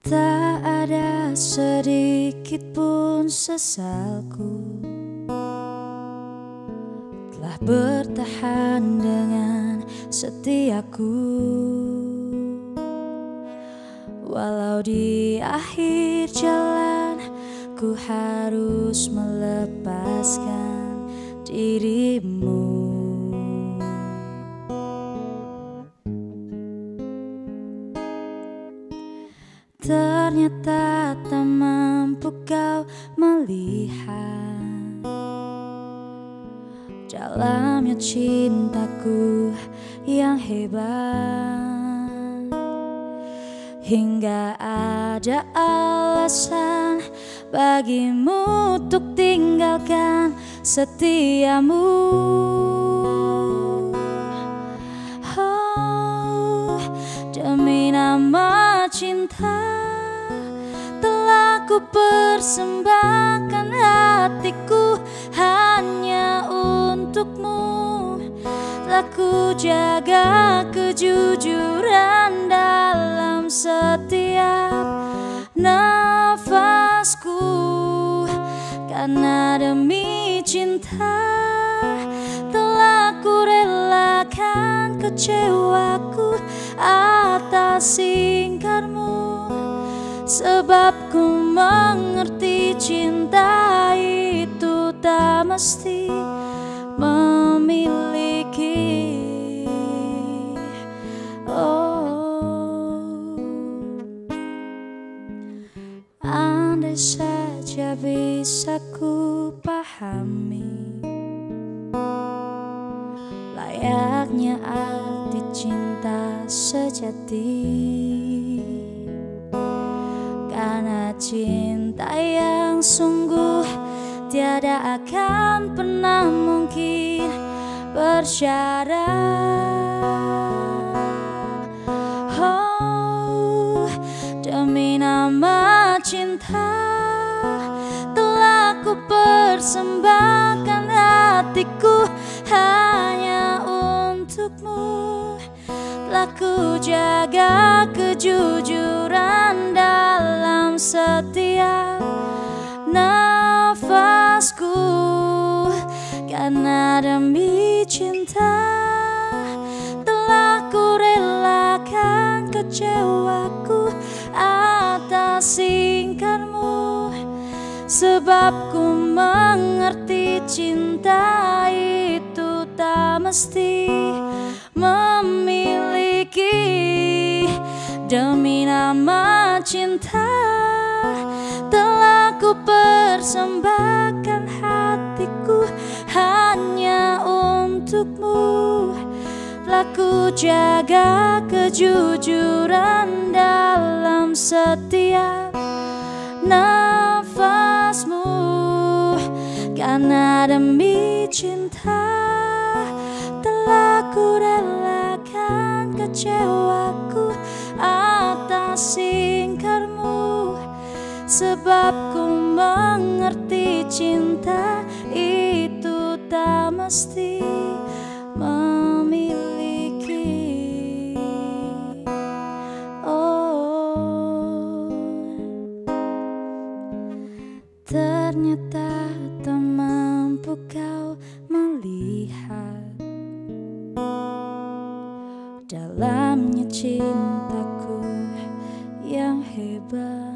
Tak ada sedikit pun sesalku telah bertahan dengan setiaku. Walau di akhir jalan ku harus melepaskan dirimu. Ternyata tak mampu kau melihat dalamnya cintaku yang hebat, hingga ada alasan bagimu untuk tinggalkan setiamu. Oh, demi nama cinta telah ku persembahkan hatiku hanya untukmu. Telah ku jaga kejujuran dalam setiap nafasku, karena demi cinta telah ku relakan kecewaku atas ingkarmu. Sebab ku mengerti cinta itu tak mesti memiliki. Oh, andai saja bisa ku pahami layaknya arti cinta sejati. Karena cinta yang sungguh tiada akan pernah mungkin bersyarat. Oh, demi nama cinta telah ku persembahkan hatiku hanya untukmu. Telah ku jaga kejujuran dalam setiap nafasku, karena demi cinta telah ku relakan kecewaku atas ingkarmu. Sebab ku mengerti cinta itu tak mesti memiliki. Demi nama cinta telah ku persembahkan hatiku hanya untukmu. Telah ku jaga kejujuran dalam setiap nafasmu, karena demi cinta telah ku relakan kecewaku atas ingkarmu. Sebab ku mengerti cinta itu tak mesti memiliki. Oh, ternyata tak mampu kau melihat dalamnya cintaku yang hebat.